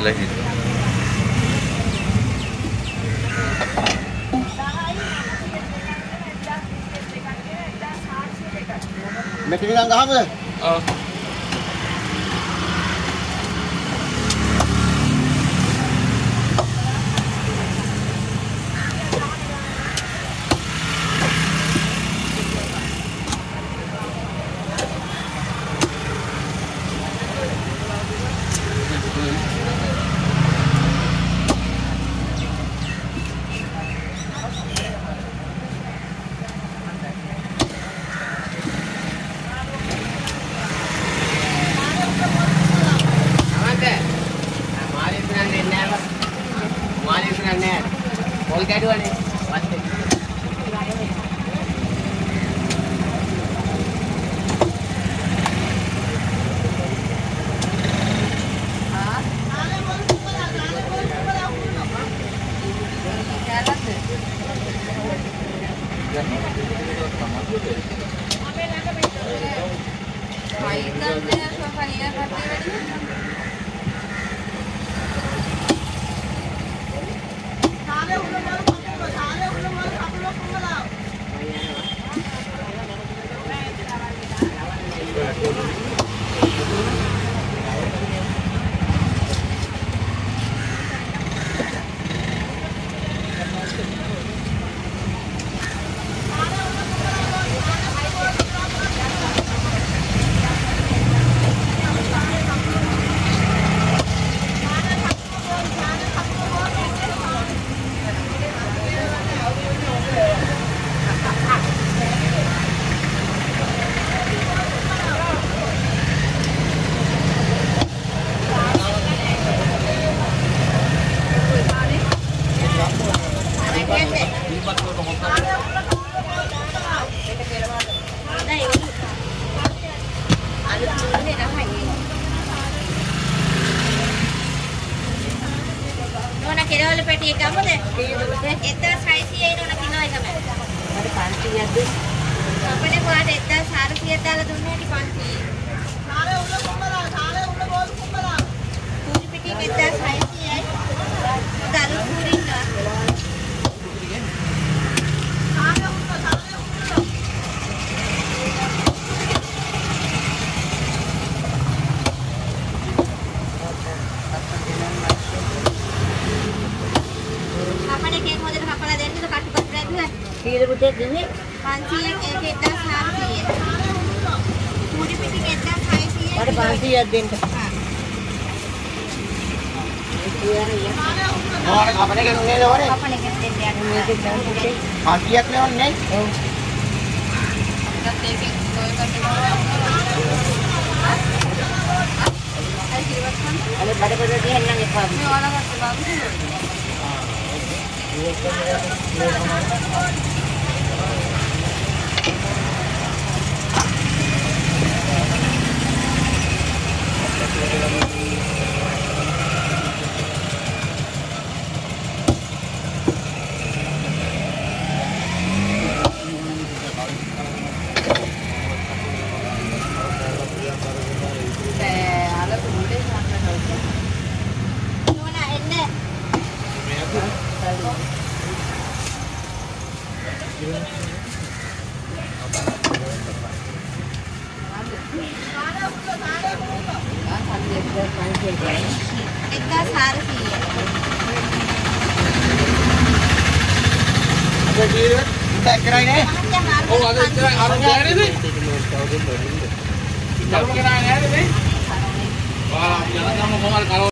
වෙලා හිටියා. මෙතන ඉඳන් ගහමද? ඔව්. All gaduane. කෙරවල පැටි එකමද? 1600යි නෝන කිනෝ එකම. මට 500ක්ද? අපේ පාට 1400ක් දාලා දුන්නේ ඇටි 500. සාරේ උඩ කොම්බලා, සාරේ උඩ බෝල් කොම්බලා. කුරි පිටි 1600යි. දරු කුරින්නා. සාරේ උඩ, සාරේ උඩ. අපේ කේක් මොදේට කපලා දෙන්න කට්ටු කට්ටු දැක්කද? කීයද පුතේ දුන්නේ? 500ක් ඒක 1400. කුරි පිටි 1600. මට 500ක් දෙන්න. ඕන කපන එක නෙමෙයි ඕනේ. කපන එක දෙන්න යන්න මේක දැන් පුතේ. 500ක් නෙවෙන්නේ. ඔව්. අදත් ඒකෙන් ඔය කට්ටු අනේ බඩ දිහන්න එපා. මේ වලකට බාගුද? Oh, ada istilah arung jari nih. Kalau kena air nih. Wah, jangan kamu ngomong kalau